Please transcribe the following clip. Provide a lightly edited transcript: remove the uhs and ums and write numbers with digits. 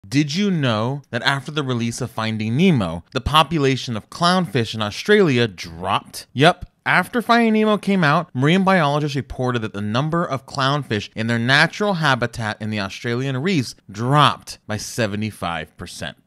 Did you know that after the release of Finding Nemo, the population of clownfish in Australia dropped? Yep. After Finding Nemo came out, marine biologists reported that the number of clownfish in their natural habitat in the Australian reefs dropped by 75%.